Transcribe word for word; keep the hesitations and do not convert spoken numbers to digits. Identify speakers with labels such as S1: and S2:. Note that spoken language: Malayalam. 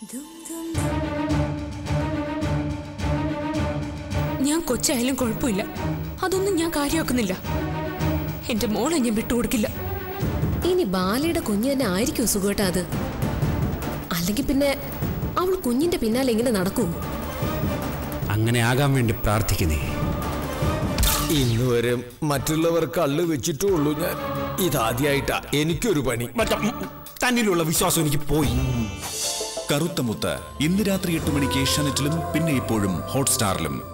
S1: ഞാൻ കൊച്ചായാലും കുഴപ്പമില്ല, അതൊന്നും ഞാൻ കാര്യമാക്കുന്നില്ല. എന്റെ മോളെ ഞാൻ വിട്ടുകൊടുക്കില്ല.
S2: ഇനി ബാലയുടെ കുഞ്ഞു തന്നെ ആയിരിക്കും സുഖേട്ട അത്. അല്ലെങ്കിൽ പിന്നെ അവൾ കുഞ്ഞിന്റെ പിന്നാലെ എങ്ങനെ നടക്കും?
S3: അങ്ങനെ ആകാൻ വേണ്ടി പ്രാർത്ഥിക്കുന്നേ.
S4: ഇന്നുവരെ മറ്റുള്ളവർ കള്ള് വെച്ചിട്ടുള്ളൂ ഞാൻ. ഇതാദ്യമായിട്ടാ എനിക്കൊരു പണി.
S3: തന്നിലുള്ള വിശ്വാസം എനിക്ക് പോയി.
S5: കറുത്ത മുത്ത് ഇന്ന് രാത്രി എട്ട് മണിക്ക് ഏഷ്യാനെറ്റിലും പിന്നെ ഇപ്പോഴും ഹോട്ട്സ്റ്റാറിലും.